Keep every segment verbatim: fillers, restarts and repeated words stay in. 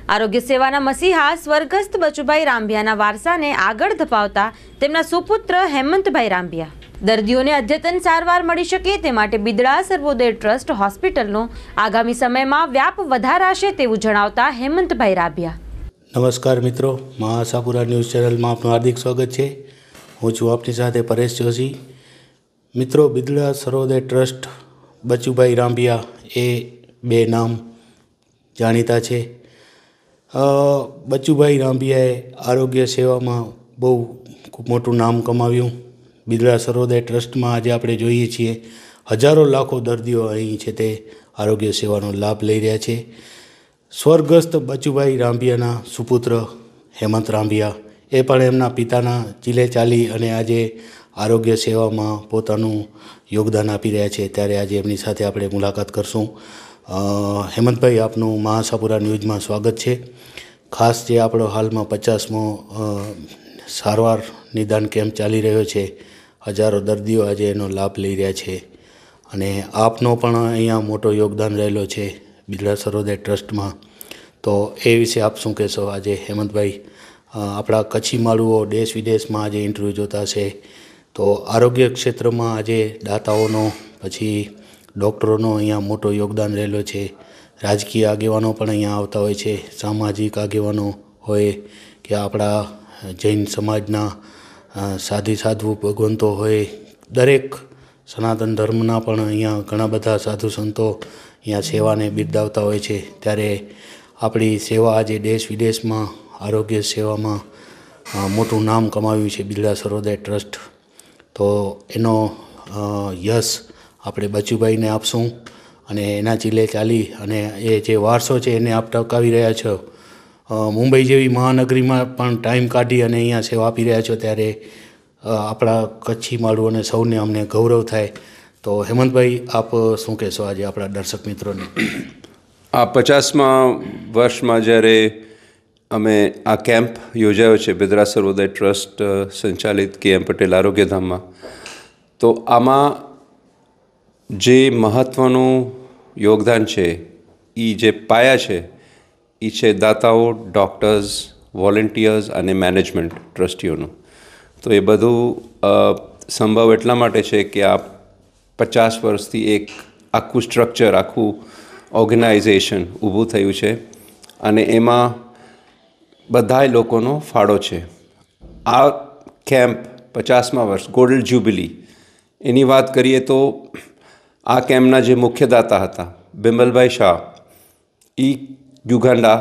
આરોગ્ય સેવાના મસીહા સ્વર્ગસ્થ બચુભાઈ રાંભિયાના વારસાને આગળ ધપાવતા તેમના સુપુત્ર હેમંતભાઈ રાંભિયા દર્દીઓને અદ્યતન સારવાર મળી શકે તે માટે બિદડા સર્વોદય ટ્રસ્ટ હોસ્પિટલનો આગામી સમયમાં વ્યાપ વધારાશે તેવું જણાવતા હેમંતભાઈ રાંભિયા. નમસ્કાર મિત્રો, મહાસાપુરા ન્યૂઝ ચેનલમાં આપનું હાર્દિક સ્વાગત છે. હું છું આપની સાથે પરેશ જોશી. મિત્રો, બિદડા સર્વોદય ટ્રસ્ટ બચુભાઈ રાંભિયા એ બે નામ જાણીતા છે. બચુભાઈ રાંભિયાએ આરોગ્ય સેવામાં બહુ મોટું નામ કમાવ્યું. બિદડા સર્વોદય ટ્રસ્ટમાં આજે આપણે જોઈએ છીએ હજારો લાખો દર્દીઓ અહીં છે તે આરોગ્ય સેવાનો લાભ લઈ રહ્યા છે. સ્વર્ગસ્થ બચુભાઈ રાંભિયાના સુપુત્ર હેમંત રાંભિયા એ પણ એમના પિતાના ચીલે ચાલી અને આજે આરોગ્ય સેવામાં પોતાનું યોગદાન આપી રહ્યા છે. ત્યારે આજે એમની સાથે આપણે મુલાકાત કરશું. હેમંતભાઈ, આપનું મહાસાપુરા ન્યૂઝમાં સ્વાગત છે. ખાસ જે આપણો હાલમાં પચાસમો સારવાર નિદાન કેમ્પ ચાલી રહ્યો છે, હજારો દર્દીઓ આજે એનો લાભ લઈ રહ્યા છે અને આપનો પણ અહીંયા મોટો યોગદાન રહેલો છે બિદડા સર્વોદય ટ્રસ્ટમાં. તો એ વિશે આપ શું કહેશો આજે હેમંતભાઈ? આપણા કચ્છી માળુઓ દેશ વિદેશમાં આજે ઇન્ટરવ્યૂ જોતા છે, તો આરોગ્ય ક્ષેત્રમાં આજે દાતાઓનો પછી ડૉક્ટરોનો અહીંયા મોટો યોગદાન રહેલો છે. રાજકીય આગેવાનો પણ અહીંયા આવતા હોય છે, સામાજિક આગેવાનો હોય કે આપણા જૈન સમાજના સાધી સાધુ ભગવંતો હોય, દરેક સનાતન ધર્મના પણ અહીંયા ઘણા બધા સાધુ સંતો અહીંયા સેવાને બિરદાવતા હોય છે. ત્યારે આપણી સેવા આજે દેશ વિદેશમાં આરોગ્ય સેવામાં મોટું નામ કમાવ્યું છે બિદડા સર્વોદય ટ્રસ્ટ. તો એનો યશ આપણે બચુભાઈને આપશું અને એના ચીલે ચાલી અને એ જે વારસો છે એને આપ ટકાવી રહ્યા છો. મુંબઈ જેવી મહાનગરીમાં પણ ટાઈમ કાઢી અને અહીંયા સેવા આપી રહ્યા છો, ત્યારે આપણા કચ્છી માળુઓને સૌને અમને ગૌરવ થાય. તો હેમંતભાઈ, આપ શું કહેશો આજે આપણા દર્શક મિત્રોને? આ પચાસમા વર્ષમાં જ્યારે અમે આ કેમ્પ યોજાયો છે બિદડા સર્વોદય ટ્રસ્ટ સંચાલિત કે એમ પટેલ આરોગ્યધામમાં, તો આમાં જે મહત્ત્વનું યોગદાન છે એ જે પાયા છે એ છે દાતાઓ, ડૉક્ટર્સ, વોલેન્ટિયર્સ અને મેનેજમેન્ટ ટ્રસ્ટીઓનું. તો એ બધું સંભવ એટલા માટે છે કે આ પચાસ વર્ષથી એક આખું સ્ટ્રક્ચર, આખું ઓર્ગેનાઇઝેશન ઊભું થયું છે અને એમાં બધાય લોકોનો ફાળો છે. આ કેમ્પ પચાસમા વર્ષ ગોલ્ડ જ્યુબિલી એની વાત કરીએ તો આ કેમ્પના જે મુખ્ય દાતા હતા બિમલભાઈ શાહ, એ યુગાન્ડા,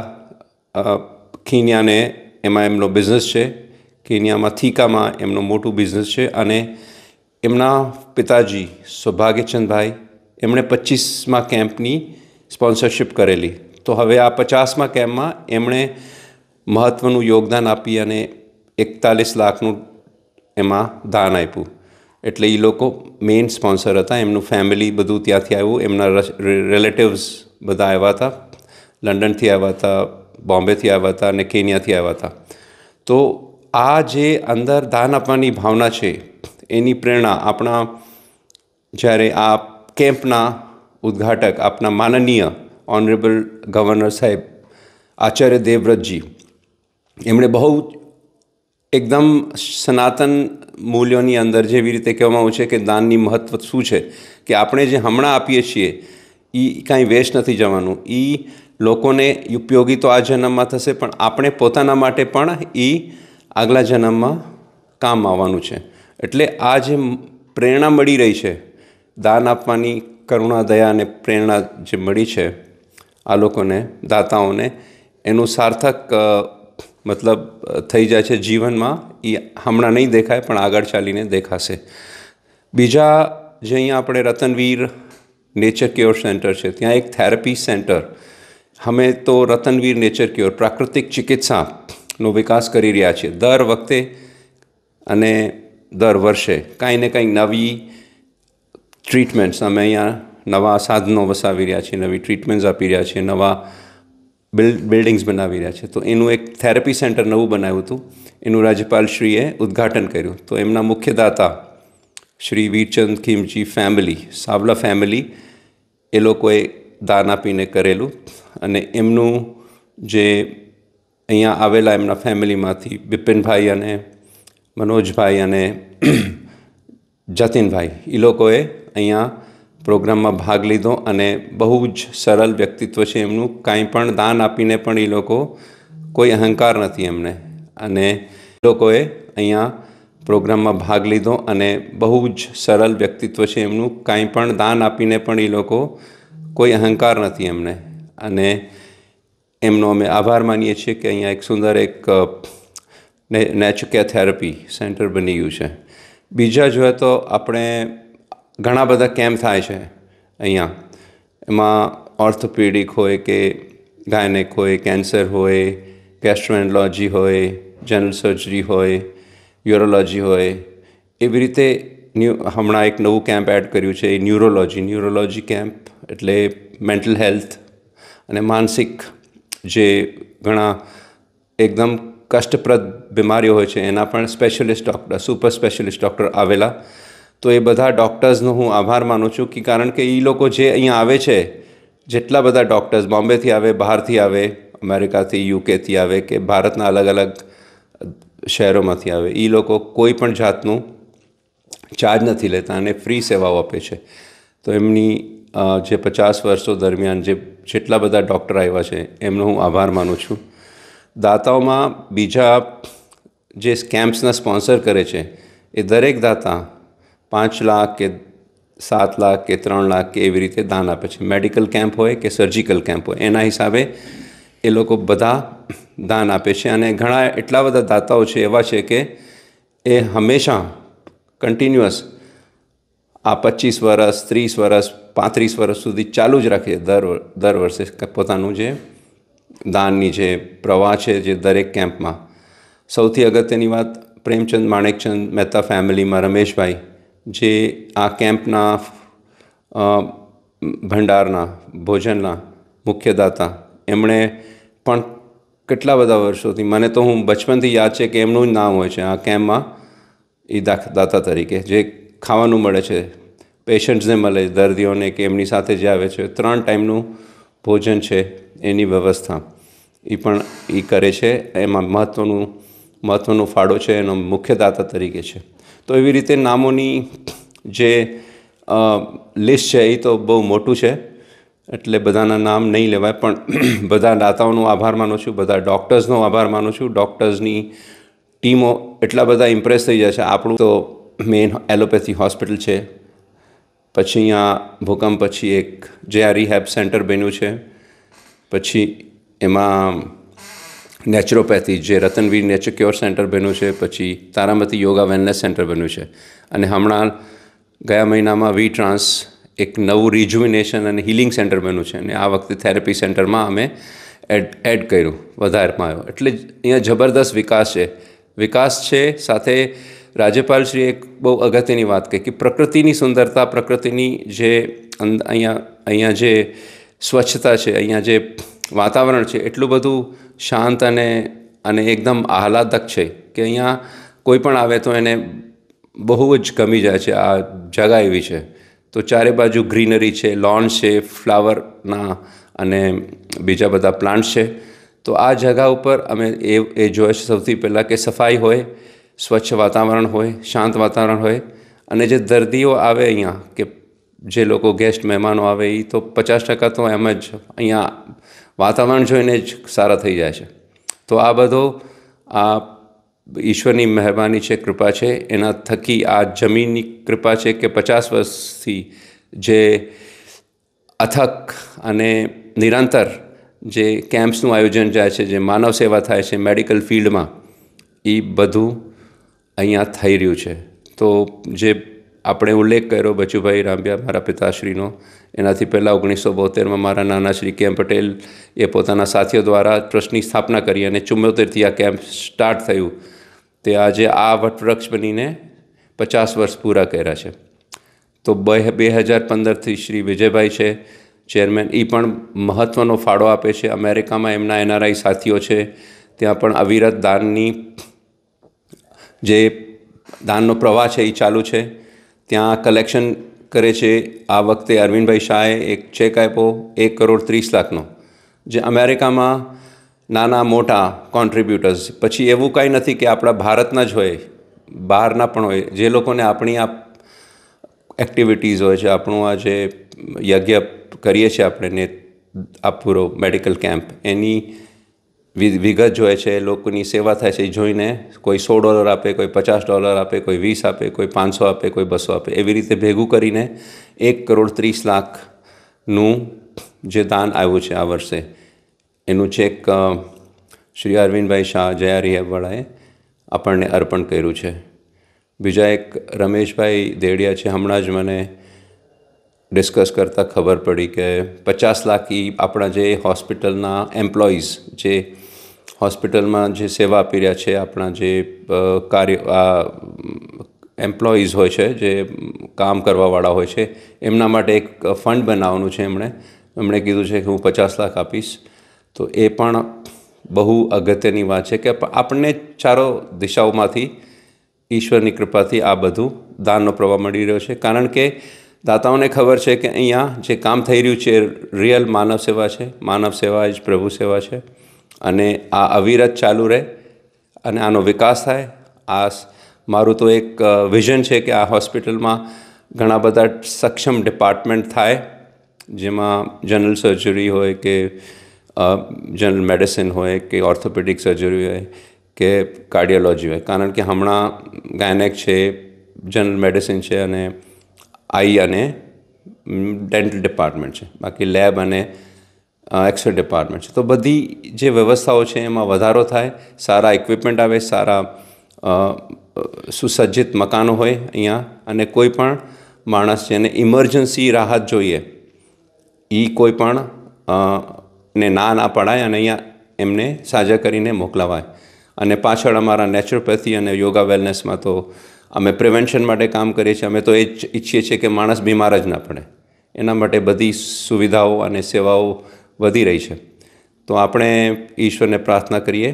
કીનિયાને એમાં એમનો બિઝનેસ છે. કીનિયામાં થીકામાં એમનો મોટું બિઝનેસ છે અને એમના પિતાજી સૌભાગ્યચંદભાઈ એમણે પચીસમા કેમ્પની સ્પોન્સરશિપ કરેલી. તો હવે આ પચાસમા કેમ્પમાં એમણે મહત્ત્વનું યોગદાન આપી અને એકતાલીસ લાખનું એમાં દાન આપ્યું. એટલે એ લોકો મેઇન સ્પોન્સર હતા. એમનું ફેમિલી બધું ત્યાંથી આવ્યું, એમના રિલેટિવ્સ બધા આવ્યા હતા, લંડનથી આવ્યા હતા, બોમ્બેથી આવ્યા હતા અને કેન્યાથી આવ્યા હતા. તો આ જે અંદર દાન આપવાની ભાવના છે એની પ્રેરણા આપણા જ્યારે આ કેમ્પના ઉદ્ઘાટક આપણા માનનીય ઓનરેબલ ગવર્નર સાહેબ આચાર્ય દેવવ્રતજી, એમણે બહુ એકદમ સનાતન મૂલ્યોની અંદર જેવી રીતે કહેવામાં આવ્યું છે કે દાનની મહત્ત્વ શું છે, કે આપણે જે હમણાં આપીએ છીએ એ કાંઈ વેસ્ટ નથી જવાનું, એ લોકોને ઉપયોગી તો આ જન્મમાં થશે પણ આપણે પોતાના માટે પણ એ આગલા જન્મમાં કામ આવવાનું છે. એટલે આ જે પ્રેરણા મળી રહી છે દાન આપવાની, કરુણા, દયા અને પ્રેરણા જે મળી છે આ લોકોને, દાતાઓને, એનું સાર્થક મતલબ થઈ જાય છે જીવનમાં. એ હમણાં નહીં દેખાય પણ આગળ ચાલીને દેખાશે. બીજા જે અહીંયા આપણે રતનવીર નેચર ક્યોર સેન્ટર છે, ત્યાં એક થેરપી સેન્ટર, અમે તો રતનવીર નેચર ક્યોર પ્રાકૃતિક ચિકિત્સાનો વિકાસ કરી રહ્યા છીએ દર વખતે અને દર વર્ષે કાંઈ ને કંઈક નવી ટ્રીટમેન્ટ્સ, અમે અહીંયા નવા સાધનો વસાવી રહ્યા છીએ, નવી ટ્રીટમેન્ટ્સ આપી રહ્યા છીએ, નવા બિલ્ડ બિલ્ડિંગ્સ બનાવી રહ્યા છે. તો એનું એક થેરપી સેન્ટર નવું બનાવ્યું હતું, એનું રાજ્યપાલશ્રીએ ઉદ્ઘાટન કર્યું. તો એમના મુખ્ય દાતા શ્રી વીરચંદ ખીમજી ફેમિલી, સાવલા ફેમિલી, એ લોકોએ દાન આપીને કરેલું અને એમનું જે અહીંયા આવેલા એમના ફેમિલીમાંથી બિપિનભાઈ અને મનોજભાઈ અને જતીનભાઈ એ લોકોએ અહીંયા પ્રોગ્રામમાં ભાગ લીધો અને બહુ જ સરળ વ્યક્તિત્વ છે એમનું. કાંઈ પણ દાન આપીને પણ એ લોકો કોઈ અહંકાર નથી એમને, અને એ લોકોએ અહીંયા પ્રોગ્રામમાં ભાગ લીધો અને બહુ જ સરળ વ્યક્તિત્વ છે એમનું. કાંઈ પણ દાન આપીને પણ એ લોકો કોઈ અહંકાર નથી એમને, અને એમનો અમે આભાર માનીએ છીએ કે અહીંયા એક સુંદર એક નેચરકેર થેરપી સેન્ટર બની ગયું છે. બીજા જોઈએ તો આપણે ઘણા બધા કેમ્પ થાય છે અહીંયા. એમાં ઓર્થોપેડિક હોય કે ગાયનેક હોય, કેન્સર હોય, ગેસ્ટ્રોએન્ટરોલોજી હોય, જનરલ સર્જરી હોય, યુરોલોજી હોય. એવી રીતે ન્યૂ હમણાં એક નવું કેમ્પ એડ કર્યું છે એ ન્યુરોલોજી ન્યુરોલોજી કેમ્પ, એટલે મેન્ટલ હેલ્થ અને માનસિક જે ઘણા એકદમ કષ્ટપ્રદ બીમારીઓ હોય છે એના પણ specialist doctor, super specialist doctor આવેલા. તો એ બધા ડૉક્ટર્સનો હું આભાર માનું છું કે કારણ કે એ લોકો જે અહીંયા આવે છે, જેટલા બધા ડૉક્ટર્સ બોમ્બેથી આવે, બહારથી આવે, અમેરિકાથી, યુકેથી આવે કે ભારતના અલગ અલગ શહેરોમાંથી આવે, એ લોકો કોઈ પણ જાતનું ચાર્જ નથી લેતા અને ફ્રી સેવાઓ આપે છે. તો એમની જે પચાસ વર્ષો દરમિયાન જે જેટલા બધા ડૉક્ટર આવ્યા છે એમનો હું આભાર માનું છું. દાતાઓમાં બીજા જે કેમ્પ્સના સ્પોન્સર કરે છે એ દરેક દાતા પાંચ લાખ કે સાત લાખ કે ત્રણ લાખ કે એવી રીતે દાન આપે છે. મેડિકલ કેમ્પ હોય કે સર્જિકલ કેમ્પ હોય એના હિસાબે એ લોકો બધા દાન આપે છે. અને ઘણા એટલા બધા દાતાઓ છે એવા છે કે એ હંમેશા કન્ટિન્યુઅસ આ પચીસ વર્ષ, ત્રીસ વર્ષ, પાંત્રીસ વર્ષ સુધી ચાલુ જ રાખે દર દર વર્ષે પોતાનું જે દાનની જે પ્રવાહ છે જે દરેક કેમ્પમાં. સૌથી અગત્યની વાત, પ્રેમચંદ માણેકચંદ મહેતા ફેમિલીમાં રમેશભાઈ જે આ કેમ્પના ભંડારના ભોજનના મુખ્ય દાતા, એમણે પણ કેટલા બધા વર્ષોથી, મને તો હું બચપનથી યાદ છે કે એમનું જ નામ હોય છે આ કેમ્પમાં એ દાતા તરીકે. જે ખાવાનું મળે છે પેશન્ટ્સને મળે, દર્દીઓને કે એમની સાથે જે આવે છે, ત્રણ ટાઈમનું ભોજન છે એની વ્યવસ્થા એ પણ એ કરે છે. એમાં મહત્ત્વનું મહત્ત્વનો ફાળો છે એનો મુખ્ય દાતા તરીકે છે. તો એવી રીતે નામોની જે લિસ્ટ છે એ તો બહુ મોટું છે, એટલે બધાના નામ નહીં લેવાય, પણ બધા દાતાઓનો આભાર માનું છું, બધા ડૉક્ટર્સનો આભાર માનું છું. ડૉક્ટર્સની ટીમો એટલા બધા ઇમ્પ્રેસ થઈ જાય છે. આપણું તો મેઇન એલોપેથી હોસ્પિટલ છે, પછી અહીંયા ભૂકંપ પછી એક જે આ રિહેબ સેન્ટર બન્યું છે, પછી એમાં નેચરોપેથી જે રતનવીર નેચર ક્યોર સેન્ટર બન્યું છે, પછી તારામતી યોગા વેલનેસ સેન્ટર બન્યું છે, અને હમણાં ગયા મહિનામાં વી ટ્રાન્સ એક નવું રિજુવિનેશન અને હિલિંગ સેન્ટર બન્યું છે, અને આ વખતે થેરેપી સેન્ટરમાં અમે એડ એડ કર્યું, વધારમાં આવ્યો. એટલે અહીંયા જબરદસ્ત વિકાસ છે વિકાસ છે સાથે રાજ્યપાલશ્રીએ એક બહુ અગત્યની વાત કહી કે પ્રકૃતિની સુંદરતા, પ્રકૃતિની જે અહીંયા અહીંયા જે સ્વચ્છતા છે, અહીંયા જે વાતાવરણ છે એટલું બધું શાંત અને અને એકદમ આહલાદક છે કે અહીંયા કોઈ પણ આવે તો એને બહુ જ ગમી જાય છે. આ જગા એવી છે. તો ચારે બાજુ ગ્રીનરી છે, લોન છે, ફ્લાવરના અને બીજા બધા પ્લાન્ટ્સ છે. તો આ જગા ઉપર અમે એ એ જોઈએ છે સૌથી પહેલાં કે સફાઈ હોય, સ્વચ્છ વાતાવરણ હોય, શાંત વાતાવરણ હોય, અને જે દર્દીઓ આવે અહીંયા કે જે લોકો ગેસ્ટ મહેમાનો આવે એ તો પચાસ ટકા તો એમ જ અહીંયા વાતાવરણ જોઈને જ સારા થઈ જાય છે. તો આ બધો આ ઈશ્વરની મહેરબાની છે, કૃપા છે. એના થકી આ જમીનની કૃપા છે કે પચાસ વર્ષથી જે અથક અને નિરંતર જે કેમ્પ્સનું આયોજન જાય છે, જે માનવ સેવા થાય છે મેડિકલ ફિલ્ડમાં, એ બધું અહીંયા થઈ રહ્યું છે. તો જે આપણે ઉલ્લેખ કર્યો બચુભાઈ રામભિયા મારા પિતાશ્રીનો, એનાથી પહેલાં ઓગણીસો બોતેરમાં મારા નાના શ્રી કે એમ પટેલ એ પોતાના સાથીઓ દ્વારા ટ્રસ્ટની સ્થાપના કરી અને ચુમ્મોતેરથી આ કેમ્પ સ્ટાર્ટ થયું. તે આજે આ વટવૃક્ષ બનીને પચાસ વર્ષ પૂરા કર્યા છે. તો બે બે હજાર પંદરથી શ્રી વિજયભાઈ છે ચેરમેન, એ પણ મહત્ત્વનો ફાળો આપે છે. અમેરિકામાં એમના એનઆરઆઈ સાથીઓ છે, ત્યાં પણ અવિરત દાનની જે દાનનો પ્રવાહ છે એ ચાલુ છે. ત્યાં કલેક્શન કરે છે. આ વખતે અરવિંદભાઈ શાહે એક ચેક આપ્યો એક કરોડ ત્રીસ લાખનો, જે અમેરિકામાં નાના મોટા કોન્ટ્રીબ્યુટર્સ, પછી એવું કાંઈ નથી કે આપણા ભારતના જ હોય, બહારના પણ હોય, જે લોકોને આપણી આ એક્ટિવિટીઝ હોય છે, આપણું આ જે યજ્ઞ કરીએ છીએ આપણે ને આ પૂરો મેડિકલ કેમ્પ, એની વિગત જોઈએ છે, એ લોકોની સેવા થાય છે, એ જોઈને કોઈ સો ડોલર આપે, કોઈ પચાસ ડોલર આપે, કોઈ વીસ આપે, કોઈ પાંચસો આપે, કોઈ બસો આપે, એવી રીતે ભેગું કરીને એક કરોડ ત્રીસ લાખનું જે દાન આવ્યું છે આ વર્ષે, એનું ચેક શ્રી અરવિંદભાઈ શાહ જયા રિહેબવાળાએ આપણને અર્પણ કર્યું છે. બીજા એક રમેશભાઈ દેડિયા છે, હમણાં જ મને ડિસ્કસ કરતાં ખબર પડી કે પચાસ લાખ એ આપણા જે હોસ્પિટલના એમ્પ્લોઈઝ, જે હોસ્પિટલમાં જે સેવા આપી રહ્યા છે, આપણા જે કાર્ય આ એમ્પ્લોઈઝ હોય છે, જે કામ કરવાવાળા હોય છે, એમના માટે એક ફંડ બનાવવાનું છે. એમણે એમણે કીધું છે કે હું પચાસ લાખ આપીશ. તો એ પણ બહુ અગત્યની વાત છે કે આપણને ચારો દિશાઓમાંથી ઈશ્વરની કૃપાથી આ બધું દાનનો પ્રવાહ મળી રહ્યો છે. કારણ કે દાતાઓને ખબર છે કે અહીંયા જે કામ થઈ રહ્યું છે રિયલ માનવ સેવા છે, માનવ સેવા જ પ્રભુ સેવા છે, અને આ અવિરત ચાલુ રહે અને આનો વિકાસ થાય. આ મારું તો એક વિઝન છે કે આ હોસ્પિટલમાં ઘણા બધા સક્ષમ ડિપાર્ટમેન્ટ થાય, જેમાં જનરલ સર્જરી હોય કે જનરલ મેડિસિન હોય કે ઓર્થોપેડિક સર્જરી હોય કે કાર્ડિયોલોજી હોય. કારણ કે હમણાં ગાયનેક છે, જનરલ મેડિસિન છે, અને આઈ અને ડેન્ટલ ડિપાર્ટમેન્ટ છે, બાકી લેબ અને એક્સરે ડિપાર્ટમેન્ટ છે. તો બધી જે વ્યવસ્થાઓ છે એમાં વધારો થાય, સારા ઇક્વિપમેન્ટ આવે, સારા સુસજ્જિત મકાનો હોય અહીંયા, અને કોઈ પણ માણસ જેને ઇમરજન્સી રાહત જોઈએ એ કોઈ પણ ને ના ના પડાય અને અહીંયા એમને સાજા કરીને મોકલાવાય. અને પાછળ અમારા નેચરોપેથી અને યોગા વેલનેસમાં તો અમે પ્રિવેન્શન માટે કામ કરીએ છીએ. અમે તો એ જ ઈચ્છીએ છીએ કે માણસ બીમાર જ ના પડે, એના માટે બધી સુવિધાઓ અને સેવાઓ વધી રહી છે. તો આપણે ઈશ્વરને પ્રાર્થના કરીએ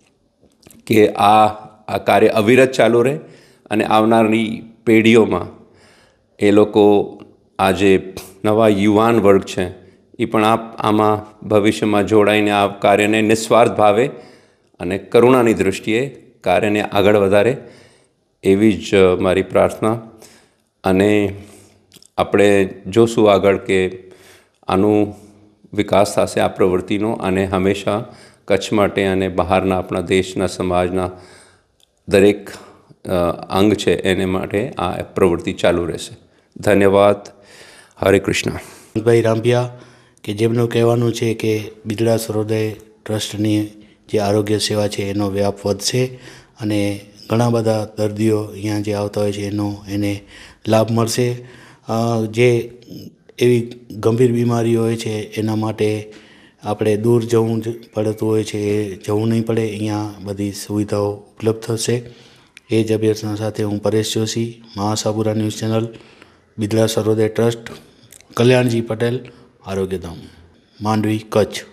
કે આ આ કાર્ય અવિરત ચાલુ રહે અને આવનારી પેઢીઓમાં એ લોકો આ જે નવા યુવાન વર્ગ છે એ પણ આ આમાં ભવિષ્યમાં જોડાઈને આ કાર્યને નિસ્વાર્થ ભાવે અને કરુણાની દૃષ્ટિએ કાર્યને આગળ વધારે, એવી જ મારી પ્રાર્થના. અને આપણે જોશું આગળ કે આનું વિકાસ થશે આ પ્રવૃત્તિનો, અને હંમેશા કચ્છ માટે અને બહારના આપણા દેશના સમાજના દરેક અંગ છે એને માટે આ પ્રવૃત્તિ ચાલુ રહેશે. ધન્યવાદ. હરે કૃષ્ણ. ભાઈ રામભિયા કે જેમનું કહેવાનું છે કે બિદડા સર્વોદય ટ્રસ્ટની જે આરોગ્ય સેવા છે એનો વ્યાપ વધશે અને ઘણા બધા દર્દીઓ અહીંયા જે આવતા હોય છે એનો એને લાભ મળશે. જે એવી ગંભીર બીમારી હોય છે એના માટે આપણે દૂર જવું પડતું હોય છે, એ જવું નહીં પડે, અહીંયા બધી સુવિધાઓ ઉપલબ્ધ થશે. એ જ અભ્યર્થના સાથે હું પરેશ જોશી, મહાસાબુરા news channel, Bidada Sarvodaya trust, Kalyanji Patel, Arogyadham, Mandvi, Kutch.